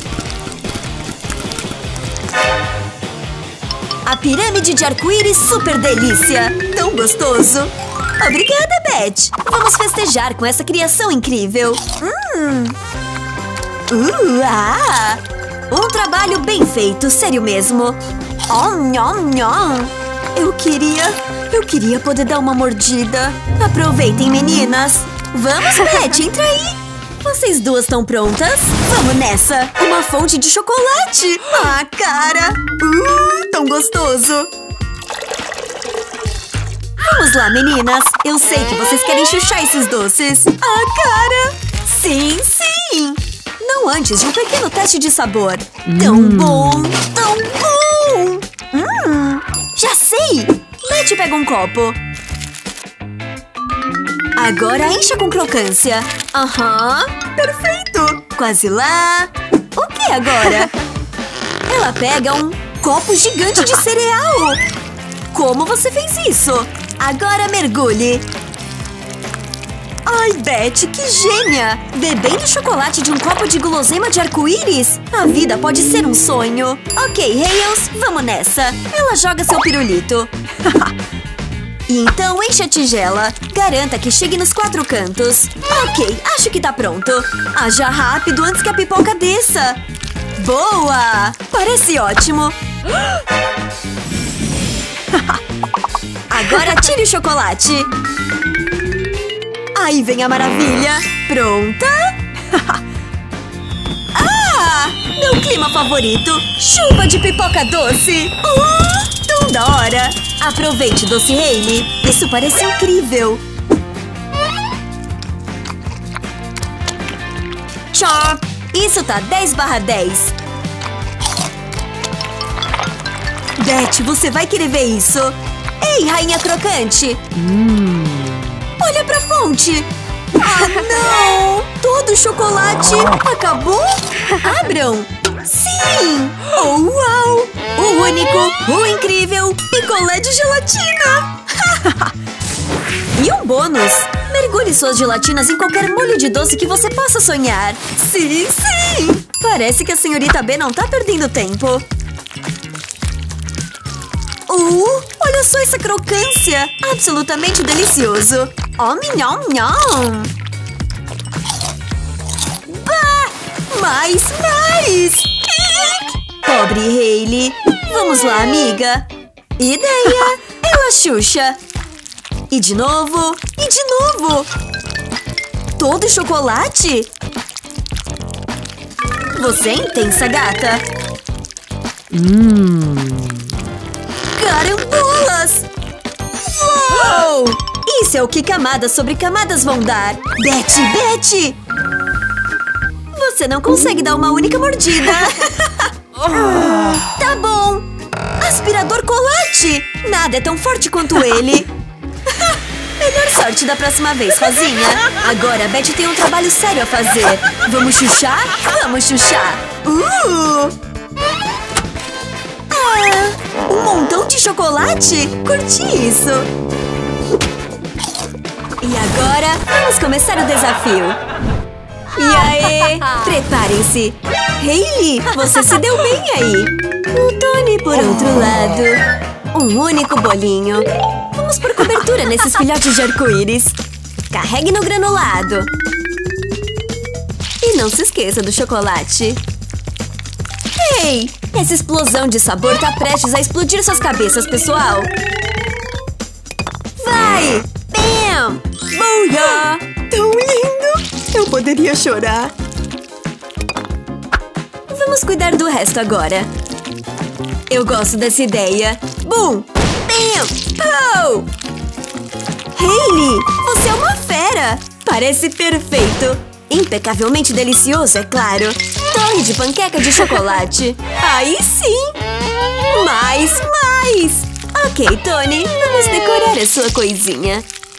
S1: A pirâmide de arco-íris super delícia. Tão gostoso. Obrigada, Beth. Vamos festejar com essa criação incrível. Hum. Uh, ah. Um trabalho bem feito, sério mesmo. Oh, nhom, nhom. Eu queria... Eu queria poder dar uma mordida. Aproveitem, meninas. Vamos, Beth, entra aí. Vocês duas estão prontas? Vamos nessa. Uma fonte de chocolate. Ah, cara. Uh, tão gostoso. Vamos lá, meninas. Eu sei que vocês querem chuchar esses doces. Ah, cara. Sim, sim. Não antes de um pequeno teste de sabor. Hum. Tão bom, tão bom. Hum, já sei. Beth pega um copo. Agora encha com crocância. Aham, uhum, perfeito. Quase lá. O que agora? Ela pega um copo gigante de cereal. Como você fez isso? Agora mergulhe. Ai, Beth, que gênia! Bebendo chocolate de um copo de guloseima de arco-íris? A vida pode ser um sonho. Ok, Hales, vamos nessa. Ela joga seu pirulito. E então enche a tigela. Garanta que chegue nos quatro cantos. Ok, acho que tá pronto. Haja rápido antes que a pipoca desça. Boa! Parece ótimo. Agora tire o chocolate. Aí vem a maravilha. Pronta? Ah! Meu clima favorito. Chuva de pipoca doce. Uh, tão da hora. Aproveite, doce Hailey. Isso parece incrível. Tchau. Isso tá dez barra dez. Beth, você vai querer ver isso. Ei, rainha crocante. Hum. Olha pra fonte. Ah, não. Todo o chocolate acabou? Abram. Sim. Oh, uau. O único, o incrível picolé de gelatina. E um bônus. Mergulhe suas gelatinas em qualquer molho de doce que você possa sonhar. Sim, sim. Parece que a senhorita B não tá perdendo tempo. Uh, olha só essa crocância! Absolutamente delicioso! Oh, nhom, nhom! Bah! Mais, mais! Pobre Hailey! Vamos lá, amiga! Ideia! Ela Xuxa! E de novo! E de novo! Todo chocolate? Você é intensa, gata! Hum... Carambolas! Uou! Isso é o que camadas sobre camadas vão dar! Betty, Betty! Você não consegue dar uma única mordida! Tá bom! Aspirador colate! Nada é tão forte quanto ele! Melhor sorte da próxima vez, Rosinha! Agora a Betty tem um trabalho sério a fazer! Vamos chuchar? Vamos chuchar! Uh! Ah, um montão de chocolate? Curti isso! E agora, vamos começar o desafio! E aí, preparem-se! Hailey, você se deu bem aí! O Tony, por outro lado, um único bolinho. Vamos por cobertura nesses filhotes de arco-íris. Carregue no granulado. E não se esqueça do chocolate. Ei! Essa explosão de sabor tá prestes a explodir suas cabeças, pessoal! Vai! Bam! Booyah! Tão lindo! Eu poderia chorar! Vamos cuidar do resto agora. Eu gosto dessa ideia. Bum! Bam! Pow! Hailey, você é uma fera! Parece perfeito! Impecavelmente delicioso, é claro! Torre de panqueca de chocolate! Aí sim! Mais, mais! Ok, Tony, vamos decorar a sua coisinha.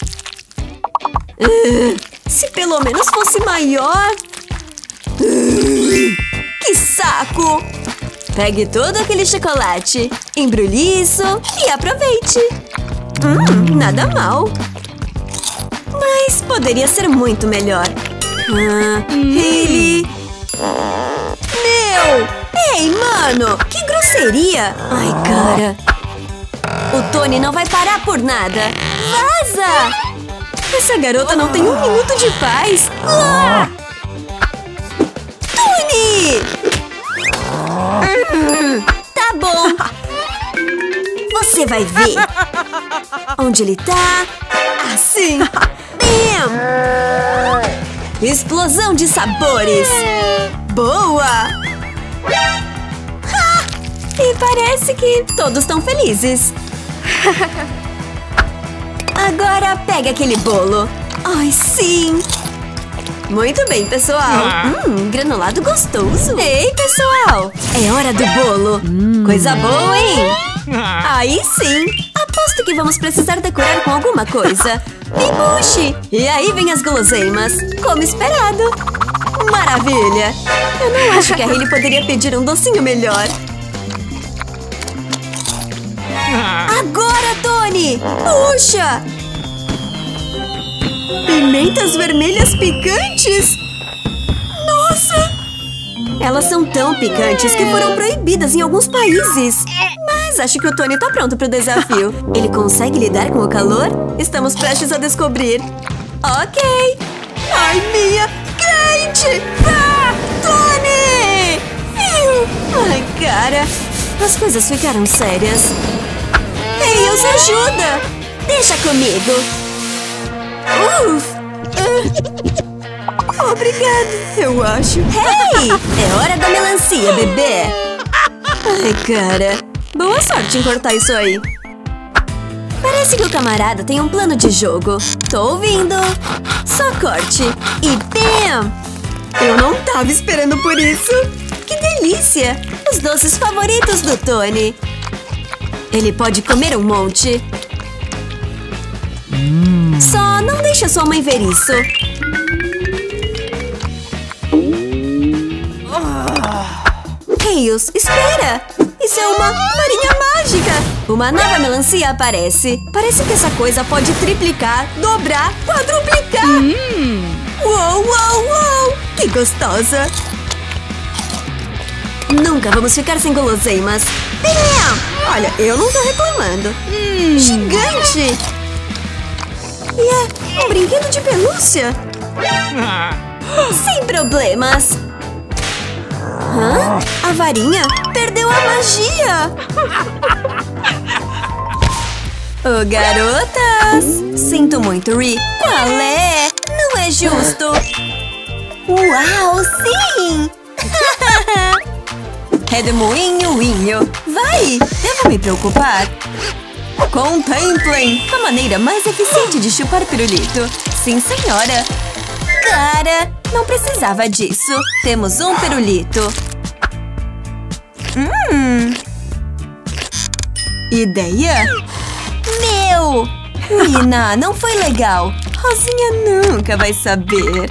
S1: Uh, se pelo menos fosse maior... Uh, que saco! Pegue todo aquele chocolate, embrulhe isso e aproveite! Hum, nada mal! Mas poderia ser muito melhor. Ah, Hailey! Meu! Ei, mano! Que grosseria! Ai, cara! O Tony não vai parar por nada! Vaza! Essa garota não tem um minuto de paz! Ah! Tony! Hum, tá bom! Você vai ver! Onde ele tá? Assim! Bam! Explosão de sabores! Boa! Ha! E parece que todos estão felizes. Agora pega aquele bolo. Ai, sim! Muito bem, pessoal. Hum, granulado gostoso. Ei, pessoal! É hora do bolo. Coisa boa, hein? Aí sim! Aposto que vamos precisar decorar com alguma coisa. Me puxe! E aí vem as guloseimas. Como esperado. Maravilha! Eu não acho que a Hailey poderia pedir um docinho melhor. Agora, Tony! Puxa! Pimentas vermelhas picantes? Nossa! Elas são tão picantes que foram proibidas em alguns países. Mas acho que o Tony tá pronto pro desafio. Ele consegue lidar com o calor? Estamos prestes a descobrir. Ok! Ai, minha quente! Ah, Tony! Fiu! Ai, cara! As coisas ficaram sérias. Ei, os ajuda! Deixa comigo! Uf! Uh. Obrigada, eu acho. Hey! É hora da melancia, bebê! Ai, cara. Boa sorte em cortar isso aí. Parece que o camarada tem um plano de jogo. Tô ouvindo. Só corte. E bam! Eu não tava esperando por isso. Que delícia! Os doces favoritos do Tony. Ele pode comer um monte. Hum. Só não deixa sua mãe ver isso. Tails, espera! Isso é uma varinha mágica! Uma nova melancia aparece. Parece que essa coisa pode triplicar, dobrar, quadruplicar! Hum. Uou, uou, uou! Que gostosa! Nunca vamos ficar sem guloseimas. Bam! Olha, eu não tô reclamando. Hum. Gigante! E é um brinquedo de pelúcia? Sem problemas! Hã? A varinha perdeu a magia! Oh, garotas! Sinto muito, Ri. Qual é? Não é justo! Uau, sim! Redemoinho, inho. Vai! Devo me preocupar? Contemplem a maneira mais eficiente de chupar pirulito. Sim, senhora! Cara, não precisava disso. Temos um pirulito. Hum. Ideia? Meu! Rina, não foi legal. Rosinha nunca vai saber.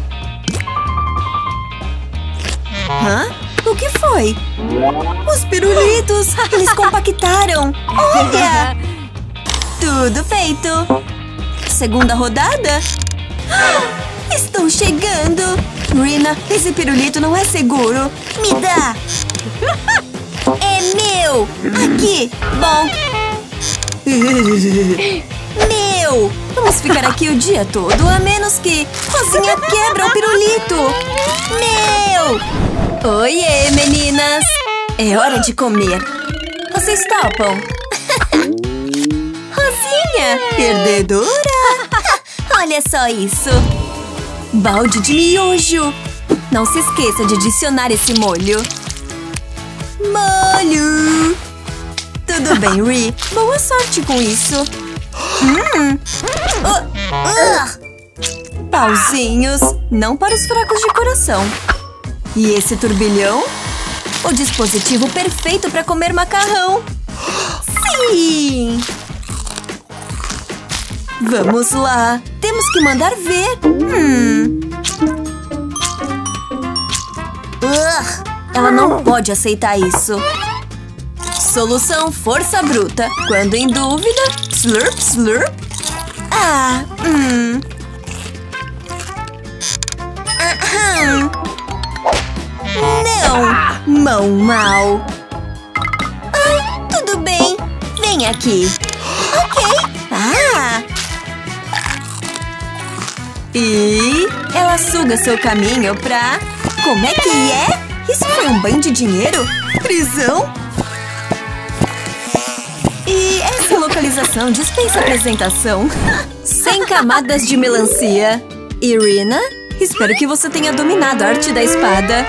S1: Hã? O que foi? Os pirulitos! Eles compactaram! Olha! Tudo feito! Segunda rodada? Estou chegando! Rina, esse pirulito não é seguro! Me dá! É meu! Aqui! Bom! Meu! Vamos ficar aqui o dia todo, a menos que Rosinha quebra o pirulito! Meu! Oiê, meninas! É hora de comer! Vocês topam? Rosinha! Perdedora! Olha só isso! Balde de miojo! Não se esqueça de adicionar esse molho! Molho! Tudo bem, Ri. Boa sorte com isso. Hum. Uh, uh. Pauzinhos. Não para os fracos de coração. E esse turbilhão? O dispositivo perfeito para comer macarrão. Sim! Vamos lá. Temos que mandar ver. Hum. Uh, ela não pode aceitar isso. Solução força bruta. Quando em dúvida, slurp, slurp. Ah, hum. Aham. Não, mão mal. Ai, tudo bem. Vem aqui. Ok. Ah. E ela suga seu caminho pra... Como é que é? Isso foi um banho de dinheiro? Prisão? E essa localização dispensa apresentação. Sem camadas de melancia. Irina, espero que você tenha dominado a arte da espada.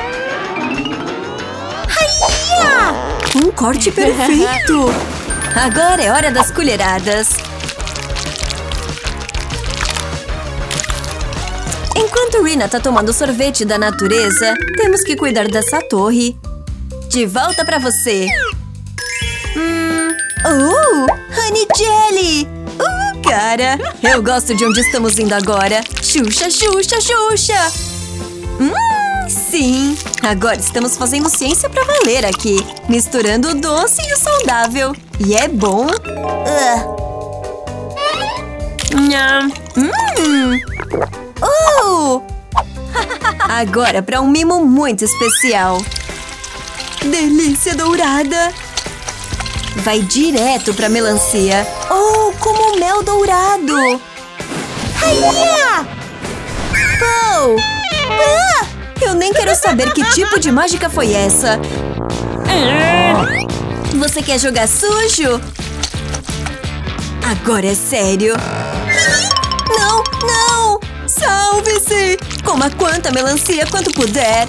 S1: Haia! Um corte perfeito! Agora é hora das colheradas. Enquanto Rina tá tomando sorvete da natureza, temos que cuidar dessa torre. De volta pra você. Hum... Uh! Honey Jelly! Uh, cara! Eu gosto de onde estamos indo agora. Xuxa, Xuxa, Xuxa! Hum, sim! Agora estamos fazendo ciência pra valer aqui. Misturando o doce e o saudável. E é bom. Uh. Nham. Hum! Uh! Agora para um mimo muito especial. Delícia dourada! Vai direto pra melancia. Oh, como mel dourado! Haia! Oh! Ah! Eu nem quero saber que tipo de mágica foi essa. Você quer jogar sujo? Agora é sério. Não, não! Salve-se! Coma quanta melancia quanto puder.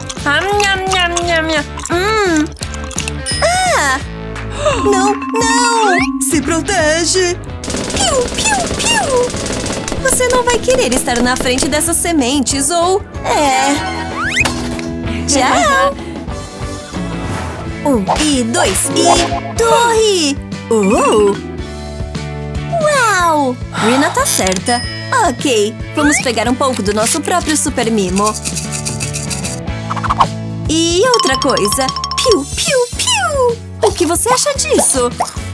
S1: Hum. Ah! Não, não! Se protege! Piu, piu, piu! Você não vai querer estar na frente dessas sementes, ou... É... Tchau! Um, e dois, e... Torre! Uh! Uau! Rina tá certa. Ok, vamos pegar um pouco do nosso próprio super mimo. E outra coisa. Piu, piu, piu! O que você acha disso?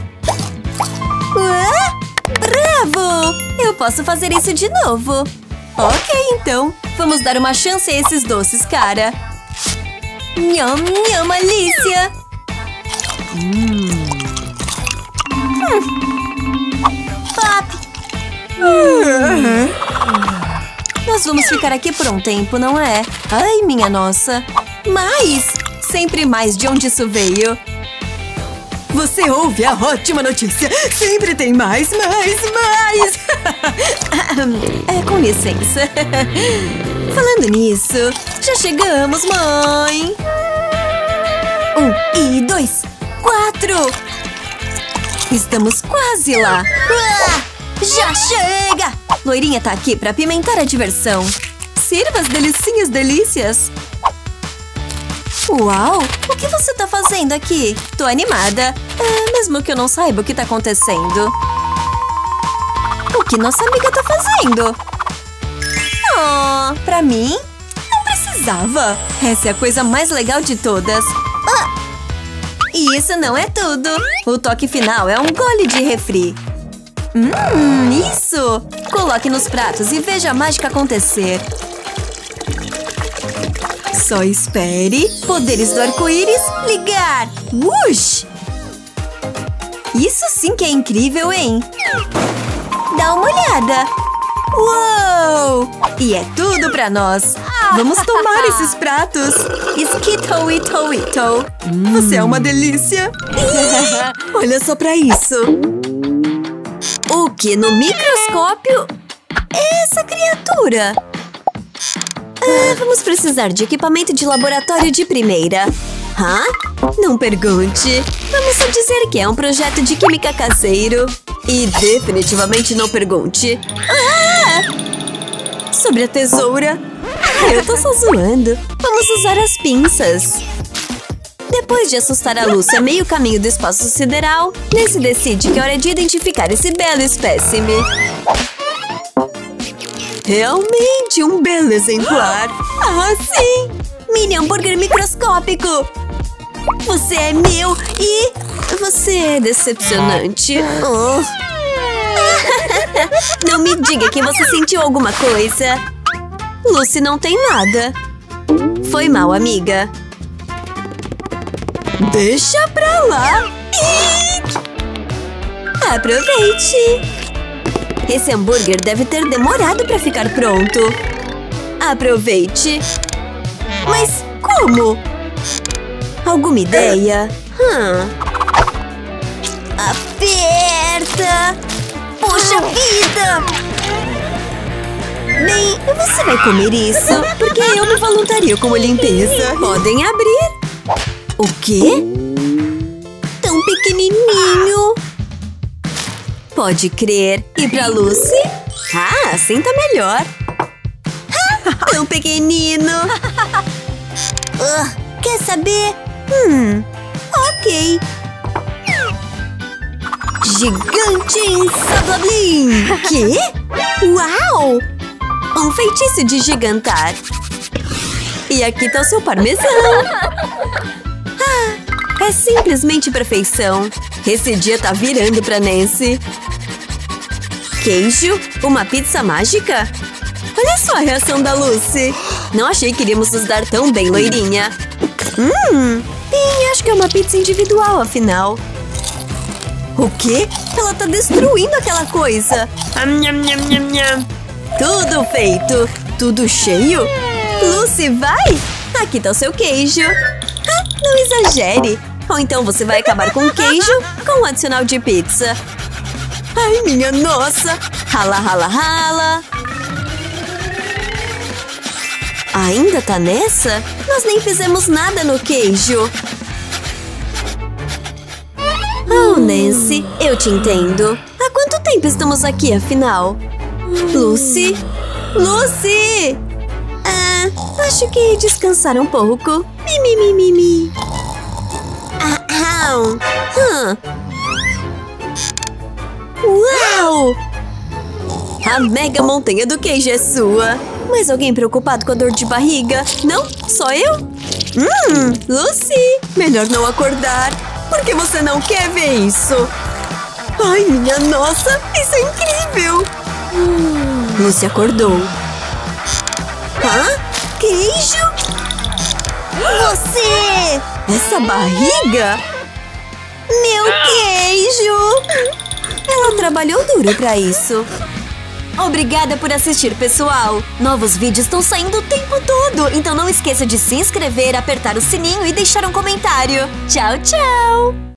S1: Ué? Bravo! Eu posso fazer isso de novo. Ok, então. Vamos dar uma chance a esses doces, cara. Nham, nham, Alicia! Hum. Hum. Pop! Hum. Nós vamos ficar aqui por um tempo, não é? Ai, minha nossa! Mais! Sempre mais de onde isso veio. Você ouve a ótima notícia! Sempre tem mais, mais, mais! É, com licença. Falando nisso, já chegamos, mãe! Um e dois, quatro! Estamos quase lá! Ah, já chega! Loirinha tá aqui pra apimentar a diversão. Sirva as delicinhas delícias! Uau! O que você tá fazendo aqui? Tô animada. É, mesmo que eu não saiba o que tá acontecendo. O que nossa amiga tá fazendo? Oh, pra mim? Não precisava. Essa é a coisa mais legal de todas. Ah! E isso não é tudo. O toque final é um gole de refri. Hum, isso! Coloque nos pratos e veja a mágica acontecer. Só espere. Poderes do arco-íris, ligar! Ush! Isso sim que é incrível, hein? Dá uma olhada! Uou! E é tudo pra nós! Vamos tomar esses pratos! Skittle, ittle, ittle! Hum. Você é uma delícia! Ih, olha só pra isso! O que no microscópio é essa criatura? Ah, vamos precisar de equipamento de laboratório de primeira. Hã? Não pergunte. Vamos só dizer que é um projeto de química caseiro. E definitivamente não pergunte. Ah! Sobre a tesoura. Ah, eu tô só zoando. Vamos usar as pinças. Depois de assustar a Lucy a meio caminho do espaço sideral, Nancy decide que é hora de identificar esse belo espécime. Realmente um belo exemplar. Ah, sim! Mini hambúrguer microscópico. Você é meu e... você é decepcionante. Oh. Não me diga que você sentiu alguma coisa. Lucy não tem nada. Foi mal, amiga. Deixa pra lá. Aproveite. Esse hambúrguer deve ter demorado pra ficar pronto. Aproveite. Mas como? Alguma ideia? Hum. Aperta! Puxa vida! Bem, você vai comer isso, porque eu me voluntario como limpeza. Podem abrir. O quê? Tão pequenininho. Pode crer. E pra Lucy? Ah, assim tá melhor. Tão pequenino. Uh, quer saber? Hum, ok. Gigante Insablablin! Quê? Uau! Um feitiço de gigantar. E aqui tá o seu parmesão. Ah, é simplesmente perfeição. Esse dia tá virando pra Nancy. Queijo? Uma pizza mágica? Olha só a reação da Lucy. Não achei que iríamos nos dar tão bem, loirinha. Hum, bem, acho que é uma pizza individual, afinal. O quê? Ela tá destruindo aquela coisa. Tudo feito. Tudo cheio? Lucy, vai! Aqui tá o seu queijo. Ah, não exagere. Ou então você vai acabar com o queijo com um adicional de pizza. Ai, minha nossa! Rala, rala, rala. Ainda tá nessa? Nós nem fizemos nada no queijo. Oh, Nancy, eu te entendo. Há quanto tempo estamos aqui, afinal? Lucy? Lucy! Ah, acho que descansar um pouco. Mi, mi, mi, mi, mi. Ah, ah. Hum. Uau! A mega montanha do queijo é sua. Mas alguém preocupado com a dor de barriga? Não? Só eu? Hum, Lucy! Melhor não acordar. Por que você não quer ver isso? Ai, minha nossa! Isso é incrível! Hum. Lucy acordou. Hã? Queijo? Você! Essa barriga? Meu queijo! Ela trabalhou duro pra isso. Obrigada por assistir, pessoal! Novos vídeos estão saindo o tempo todo, então não esqueça de se inscrever, apertar o sininho e deixar um comentário. Tchau, tchau!